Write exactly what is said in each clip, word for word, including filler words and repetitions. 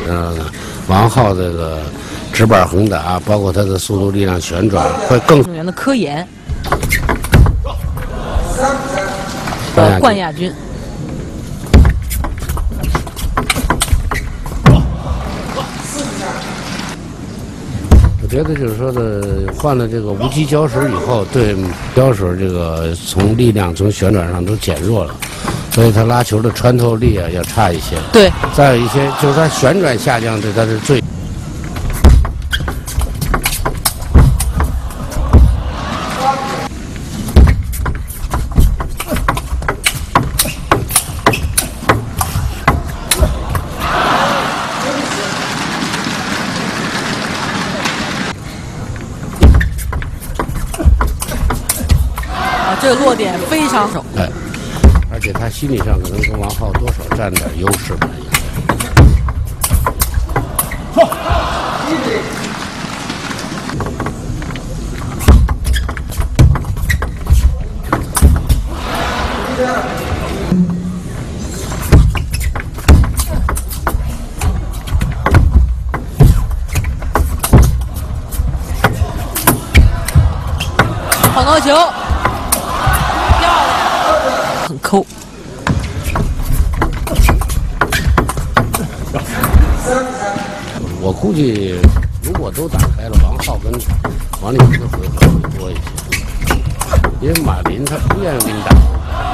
呃，王浩这个直板横打，包括他的速度、力量、旋转，会更。 运动员的科研，呃，冠亚军。 我觉得就是说的，换了这个无机胶水以后，对胶水这个从力量、从旋转上都减弱了，所以它拉球的穿透力啊要差一些。 对， 再有一些就是它旋转下降，对它是最。 这个落点非常手， 哎，而且他心理上可能跟王浩多少占点优势吧。 好高球。 很抠， 我估计如果都打开了，王浩跟王励勤的回合会多一些，因为马林他不愿意跟你打。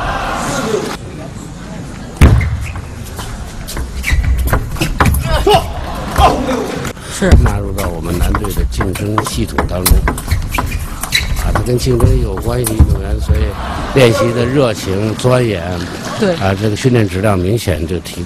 是纳入到我们男队的竞争系统当中。 啊，他跟竞争有关系的运动员，所以练习的热情、钻研， 对啊，这个训练质量明显就提。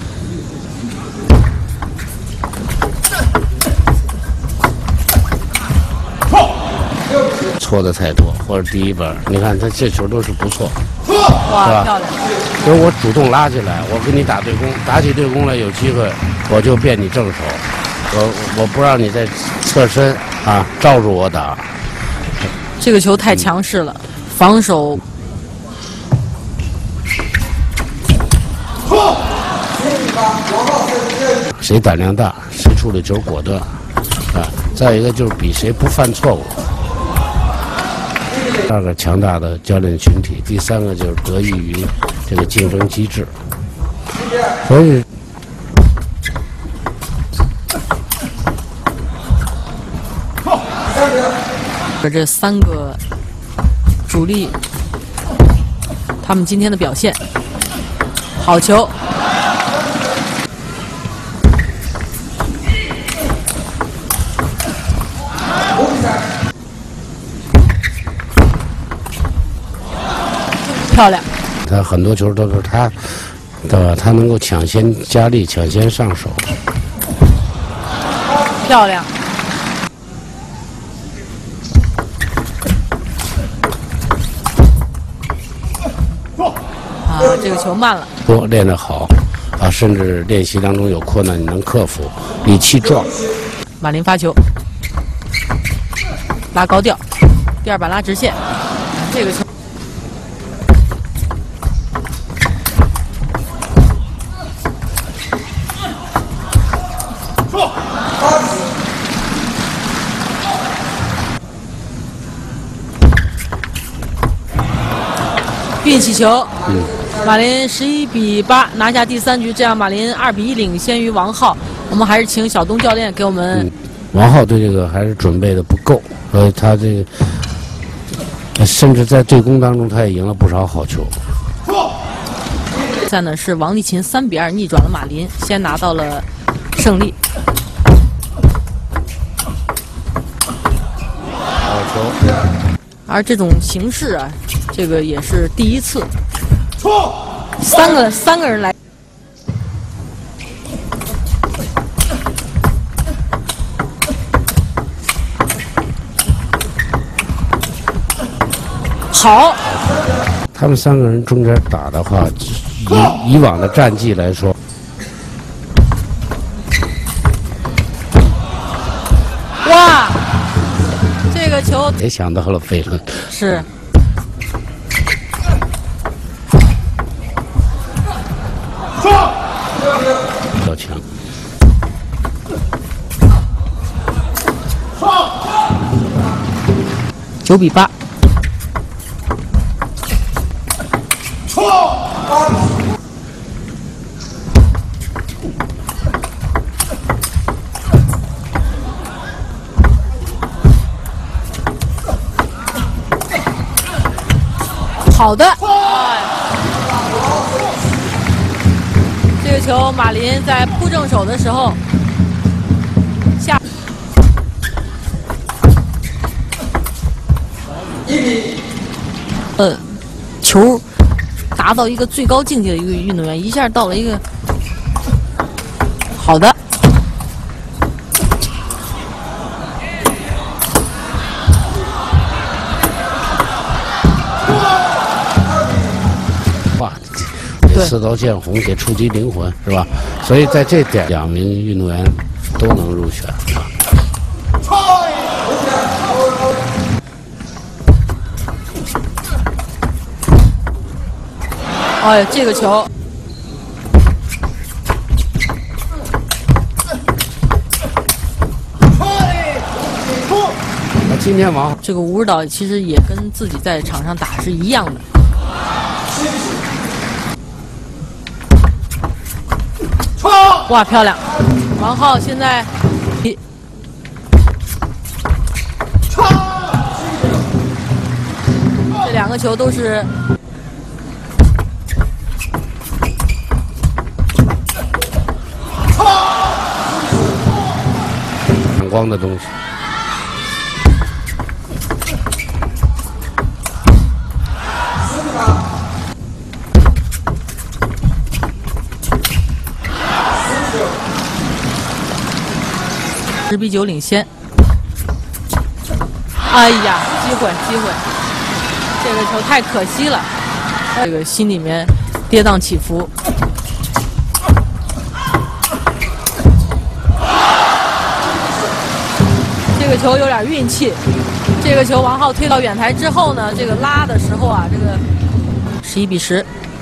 错的太多，或者第一板，你看他这球都是不错， 哇， 是吧？ 漂亮！ 就是我主动拉起来，我跟你打对攻，打起对攻来有机会，我就变你正手，我我不让你再侧身啊，罩住我打。 这个球太强势了，防守。 谁胆量大，谁处理球果断，啊！再一个就是比谁不犯错误。第二个强大的教练群体，第三个就是得益于这个竞争机制。所以。 这三个主力，他们今天的表现，好球！漂亮！ 他很多球都是他，对吧？他能够抢先加力，抢先上手。 漂亮！ 啊，这个球慢了。 多练得好，啊，甚至练习当中有困难你能克服，力气壮。 马林发球，拉高调，第二板拉直线，这个球。运气球，嗯，马林十一比八拿下第三局，这样马林二比一领先于王浩。我们还是请小东教练给我们。 嗯、王浩对这个还是准备的不够，所以他这个甚至在对攻当中他也赢了不少好球。 现在呢是王励勤三比二逆转了马林，先拿到了胜利。 好球！ 而这种形式啊。 这个也是第一次，三个三个人来，好。 他们三个人中间打的话，以以往的战绩来说， 哇，这个球也想到了飞轮， 是。 较强， 九比八。好的，哎，这个球马林在扑正手的时候下。呃，球达到一个最高境界的一个运动员，一下到了一个好的。 哇，给刺刀见红，给触及灵魂，是吧？所以在这点，两名运动员都能入选。 哎，这个球， 那今天王这个吴指导其实也跟自己在场上打是一样的。哇，漂亮！王浩现在，这两个球都是。 反光的东西。 十比九领先。哎呀，机会机会，这个球太可惜了，这个心里面跌宕起伏。这个球有点运气，这个球王浩推到远台之后呢，这个拉的时候啊，这个十一比十。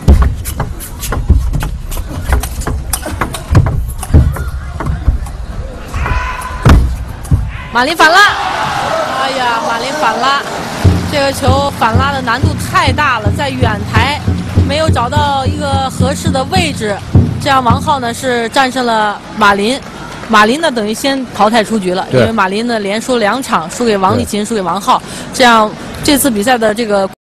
马林反拉，哎呀，马林反拉，这个球反拉的难度太大了，在远台没有找到一个合适的位置，这样王浩呢是战胜了马林。马林呢等于先淘汰出局了，因为马林呢连输两场，输给王励勤，输给王浩，这样这次比赛的这个。